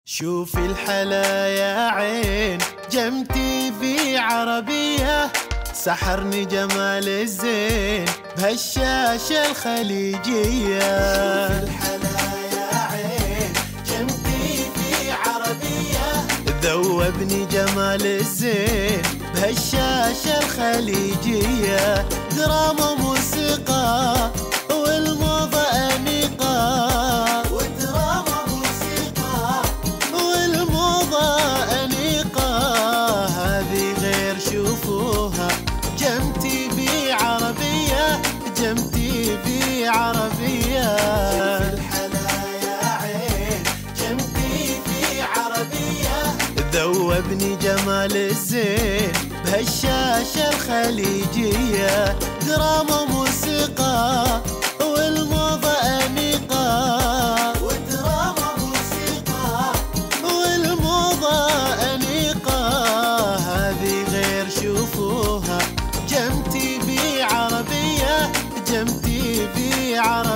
شوفي الحلا يا عين، جمتي في عربية سحرني جمال الزين بهالشاشة الخليجية. شوفي الحلا يا عين، جمتي في عربية ذوبني جمال الزين بهالشاشة الخليجية. دراما موسيقى والموضة أنيقة، شوفوها جمتي بي عربية، جمتي بي عربية. شوفي الحلا يا عين، جمتي بي عربية ذوبني جمال الزين بهالشاشة الخليجية. دراما موسيقى والموضة أنيقة، شوفوها جمتي بي عربية، جمتي بي عربية.